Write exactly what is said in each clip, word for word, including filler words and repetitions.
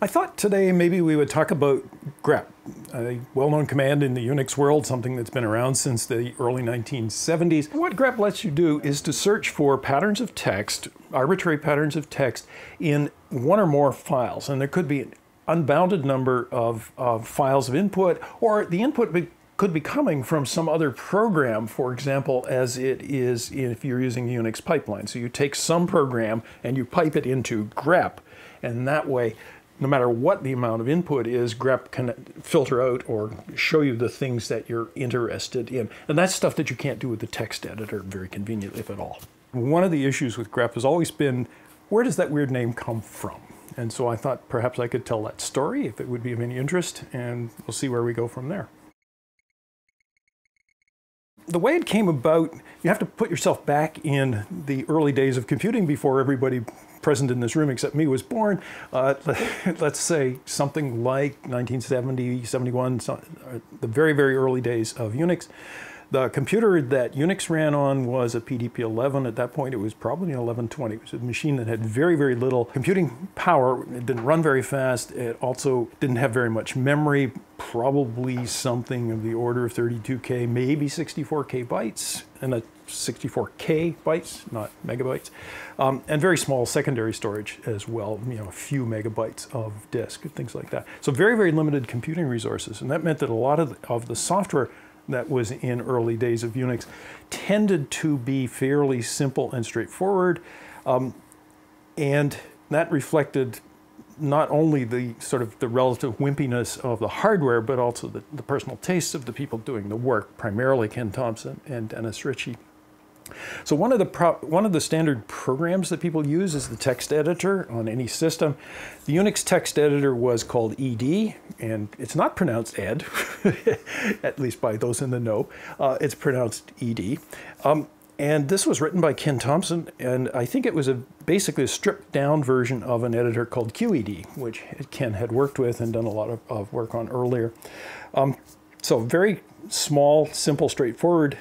I thought today maybe we would talk about grep, a well-known command in the Unix world, something that's been around since the early nineteen seventies. What grep lets you do is to search for patterns of text, arbitrary patterns of text, in one or more files. And there could be an unbounded number of, of files of input, or the input be could be coming from some other program, for example, as it is if you're using the Unix pipeline. So you take some program and you pipe it into grep, and that way, no matter what the amount of input is, grep can filter out or show you the things that you're interested in. And that's stuff that you can't do with the text editor very conveniently, if at all. One of the issues with grep has always been, where does that weird name come from? And so I thought perhaps I could tell that story if it would be of any interest, and we'll see where we go from there. The way it came about, you have to put yourself back in the early days of computing before everybody present in this room except me was born. Uh, let's say something like nineteen seventy, seventy-one, the very, very early days of Unix. The computer that Unix ran on was a P D P eleven. At that point, it was probably an eleven twenty. It was a machine that had very, very little computing power. It didn't run very fast. It also didn't have very much memory, probably something of the order of thirty-two K, maybe sixty-four K bytes, and a sixty-four K bytes, not megabytes, um, and very small secondary storage as well, you know, a few megabytes of disk and things like that. So very, very limited computing resources, and that meant that a lot of, of the software that was in early days of Unix tended to be fairly simple and straightforward, um, and that reflected not only the sort of the relative wimpiness of the hardware, but also the, the personal tastes of the people doing the work, primarily Ken Thompson and Dennis Ritchie. So one of the pro one of the standard programs that people use is the text editor on any system. The Unix text editor was called E D, and it's not pronounced Ed, at least by those in the know. Uh, it's pronounced E D. Um, and this was written by Ken Thompson, and I think it was a basically a stripped down version of an editor called Q E D, which Ken had worked with and done a lot of, of work on earlier. Um, so very small, simple, straightforward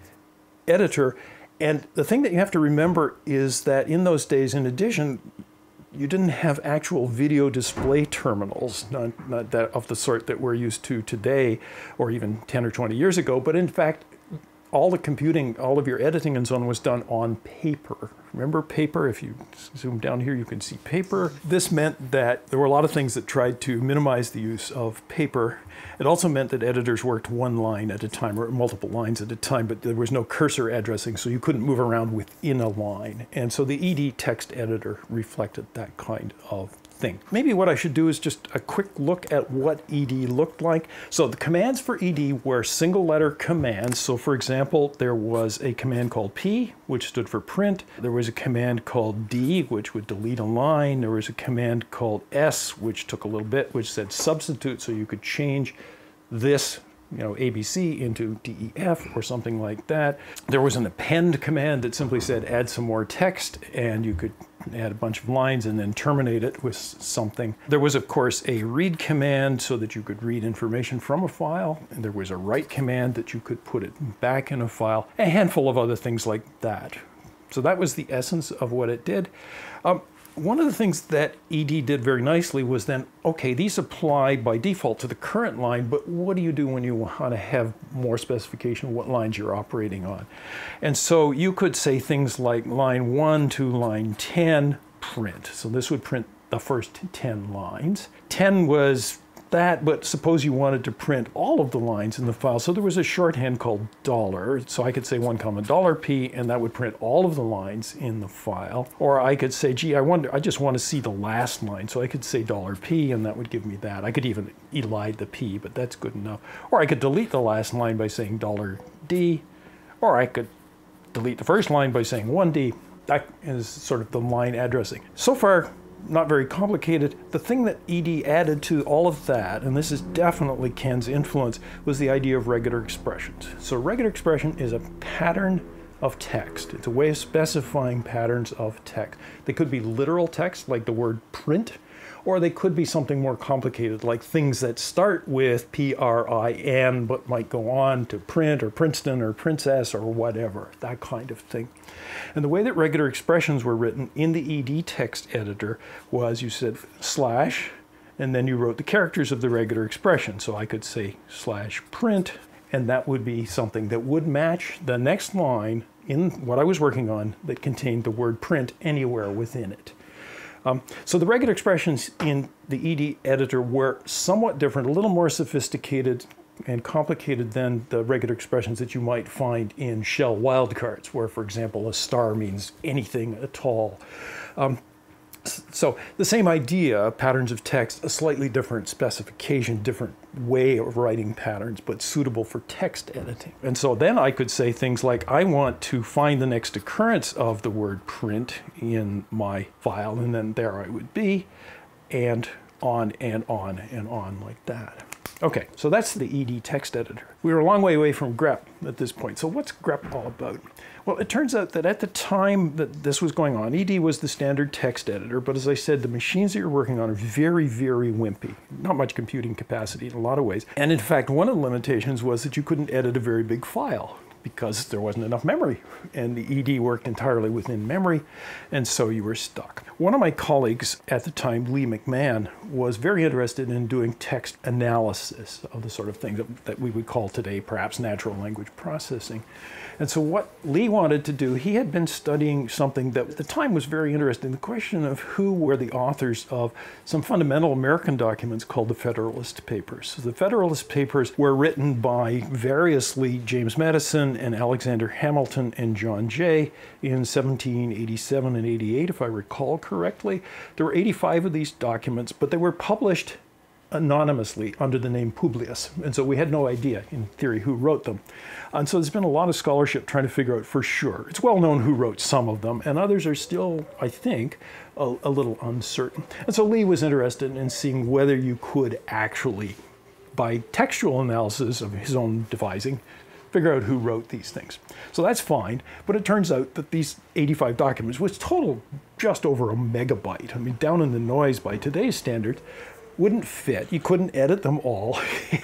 editor. And the thing that you have to remember is that in those days, in addition, you didn't have actual video display terminals, not, not that of the sort that we're used to today, or even ten or twenty years ago, but in fact, all the computing, all of your editing and so on was done on paper. Remember paper? If you zoom down here, you can see paper. This meant that there were a lot of things that tried to minimize the use of paper. It also meant that editors worked one line at a time, or multiple lines at a time, but there was no cursor addressing, so you couldn't move around within a line. And so the E D text editor reflected that kind of thing. Maybe what I should do is just a quick look at what E D looked like. So the commands for E D were single letter commands. So for example, there was a command called P, which stood for print. There was a command called D, which would delete a line. There was a command called S, which took a little bit, which said substitute, so you could change this, you know, A B C into D E F or something like that. There was an append command that simply said add some more text, and you could add a bunch of lines and then terminate it with something. There was, of course, a read command so that you could read information from a file, and there was a write command that you could put it back in a file, a handful of other things like that. So that was the essence of what it did. Um, One of the things that E D did very nicely was then, okay, these apply by default to the current line, but what do you do when you want to have more specification of what lines you're operating on? And so you could say things like line one to line ten, print. So this would print the first ten lines. ten was that, but suppose you wanted to print all of the lines in the file. So there was a shorthand called dollar. So I could say one comma dollar P, and that would print all of the lines in the file. Or I could say, gee, I wonder, I just want to see the last line. So I could say dollar P, and that would give me that. I could even elide the P, but that's good enough. Or I could delete the last line by saying dollar D, or I could delete the first line by saying one D. That is sort of the line addressing. So far, not very complicated. The thing that E D added to all of that, and this is definitely Ken's influence, was the idea of regular expressions. So regular expression is a pattern of text. It's a way of specifying patterns of text. They could be literal text, like the word print, or they could be something more complicated, like things that start with P R I N, but might go on to print or Princeton or princess or whatever, that kind of thing. And the way that regular expressions were written in the E D text editor was you said slash, and then you wrote the characters of the regular expression. So I could say slash print, and that would be something that would match the next line in what I was working on that contained the word print anywhere within it. Um, so the regular expressions in the E D editor were somewhat different, a little more sophisticated and complicated than the regular expressions that you might find in shell wildcards, where, for example, a star means anything at all. Um, so the same idea, patterns of text, a slightly different specification, different way of writing patterns, but suitable for text editing. And so then I could say things like, I want to find the next occurrence of the word print in my file, and then there I would be, and on and on and on like that. Okay, so that's the E D text editor. We were a long way away from grep at this point. So what's grep all about? Well, it turns out that at the time that this was going on, E D was the standard text editor, but as I said, the machines that you're working on are very, very wimpy. Not much computing capacity in a lot of ways. And in fact, one of the limitations was that you couldn't edit a very big file because there wasn't enough memory, and the E D worked entirely within memory, and so you were stuck. One of my colleagues at the time, Lee McMahon, was very interested in doing text analysis of the sort of thing that, that we would call today perhaps natural language processing. And so what Lee wanted to do, he had been studying something that at the time was very interesting, the question of who were the authors of some fundamental American documents called the Federalist Papers. So the Federalist Papers were written by variously James Madison and Alexander Hamilton and John Jay in seventeen eighty-seven and eighty-eight, if I recall correctly. There were eighty-five of these documents, but they were published anonymously under the name Publius. And so we had no idea, in theory, who wrote them. And so there's been a lot of scholarship trying to figure out for sure. It's well known who wrote some of them, and others are still, I think, a, a little uncertain. And so Lee was interested in seeing whether you could actually, by textual analysis of his own devising, figure out who wrote these things. So that's fine, but it turns out that these eighty-five documents, which total just over a megabyte, I mean, down in the noise by today's standards, wouldn't fit. You couldn't edit them all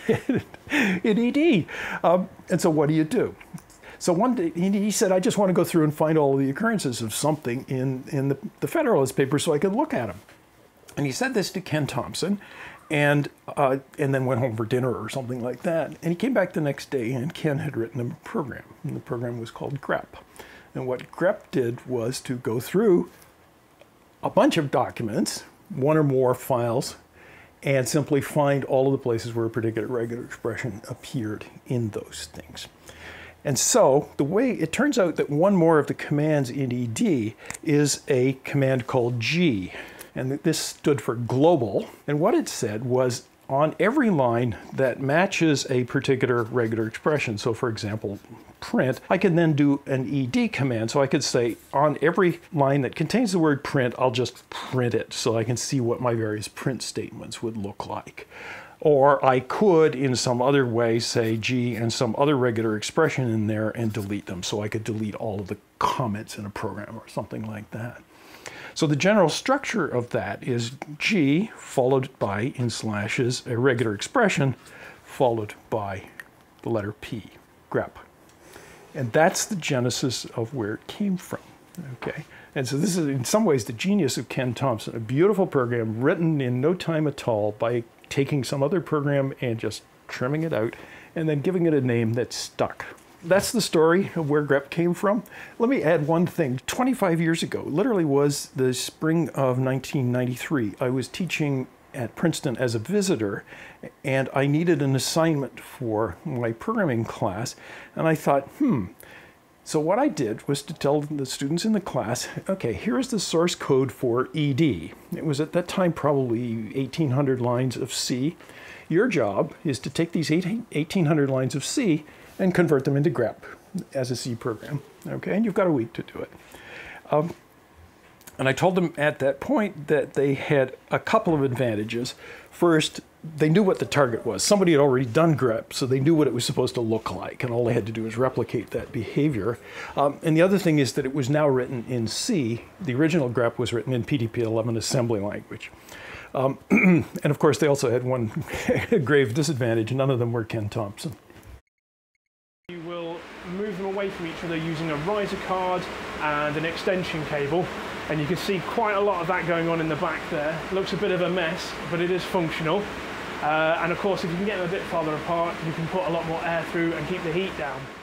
in E D. Um, and so what do you do? So one day he said, I just want to go through and find all of the occurrences of something in, in the, the Federalist Papers so I could look at them. And he said this to Ken Thompson, and, uh, and then went home for dinner or something like that. And he came back the next day, and Ken had written him a program. And the program was called grep. And what grep did was to go through a bunch of documents, one or more files, and simply find all of the places where a particular regular expression appeared in those things. And so the way it turns out that one more of the commands in E D is a command called G, and this stood for global. And what it said was on every line that matches a particular regular expression, so for example, print, I can then do an E D command. So I could say on every line that contains the word print, I'll just print it so I can see what my various print statements would look like. Or I could, in some other way, say G and some other regular expression in there and delete them. So I could delete all of the comments in a program or something like that. So the general structure of that is G followed by, in slashes, a regular expression followed by the letter P, grep. And that's the genesis of where it came from, okay? And so this is in some ways the genius of Ken Thompson, a beautiful program written in no time at all by taking some other program and just trimming it out and then giving it a name that stuck. That's the story of where grep came from. Let me add one thing. twenty-five years ago, literally was the spring of nineteen ninety-three, I was teaching at Princeton as a visitor, and I needed an assignment for my programming class, and I thought, hmm, so what I did was to tell the students in the class, okay, here's the source code for E D. It was at that time probably eighteen hundred lines of C. Your job is to take these eighteen hundred lines of C and convert them into grep as a C program, okay? And you've got a week to do it. Um, and I told them at that point that they had a couple of advantages. First, they knew what the target was. Somebody had already done grep, so they knew what it was supposed to look like, and all they had to do was replicate that behavior. Um, and the other thing is that it was now written in C. The original grep was written in P D P eleven assembly language. Um, and of course, they also had one grave disadvantage. None of them were Ken Thompson. You will move them away from each other using a riser card and an extension cable. And you can see quite a lot of that going on in the back there. Looks a bit of a mess, but it is functional. Uh, and of course, if you can get them a bit farther apart, you can put a lot more air through and keep the heat down.